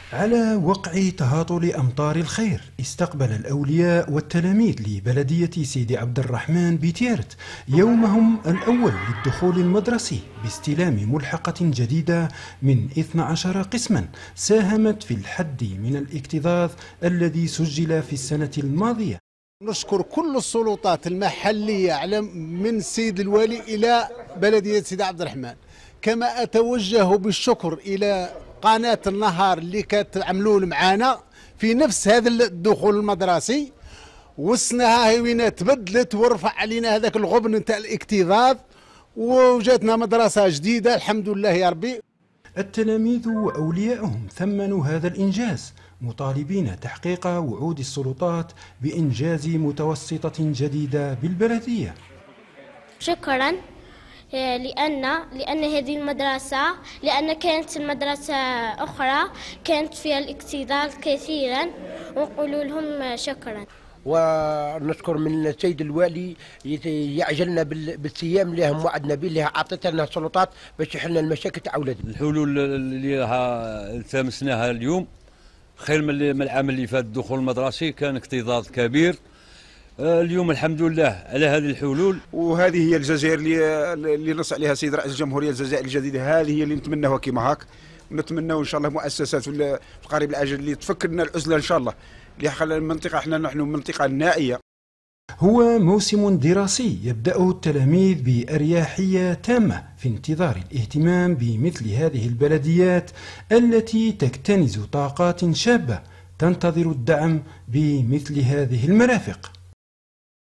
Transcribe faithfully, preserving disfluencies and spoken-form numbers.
على وقع تهاطل أمطار الخير، استقبل الأولياء والتلاميذ لبلدية سيدي عبد الرحمن بتيرت يومهم الأول للدخول المدرسي باستلام ملحقة جديدة من اثني عشر قسما ساهمت في الحد من الاكتظاظ الذي سجل في السنة الماضية. نشكر كل السلطات المحلية على من السيد الوالي إلى بلدية سيدي عبد الرحمن، كما أتوجه بالشكر إلى قناة النهار اللي كتعملوا معانا في نفس هذا الدخول المدرسي. وسناها وين تبدلت ورفع علينا هذاك الغبن نتاع الاكتظاظ وجاتنا مدرسة جديدة الحمد لله يا ربي. التلاميذ وأولياءهم ثمنوا هذا الإنجاز مطالبين تحقيق وعود السلطات بإنجاز متوسطة جديدة بالبلدية. شكرا لأن لأن هذه المدرسة لأن كانت المدرسة أخرى كانت فيها الاكتظاظ كثيرا، ونقول لهم شكرا. ونشكر من السيد الوالي يعجلنا بالصيام اللي هم وعدنا به اللي اعطتنا لنا السلطات باش يحلنا المشاكل تاع اولادنا. الحلول اللي راها التمسناها اليوم خير من العام اللي فات. الدخول المدرسي كان اكتظاظ كبير، اليوم الحمد لله على هذه الحلول. وهذه هي الجزائر اللي اللي نص عليها السيد رئيس الجمهوريه، الجزائر الجديده، هذه هي اللي نتمناها كيما هاك. ونتمناو ان شاء الله مؤسسات في القريب العاجل اللي تفك لنا العزله ان شاء الله، اللي خلى المنطقه احنا نحن منطقه نائيه. هو موسم دراسي يبدأه التلاميذ بأريحية تامة في انتظار الاهتمام بمثل هذه البلديات التي تكتنز طاقات شابة تنتظر الدعم بمثل هذه المرافق.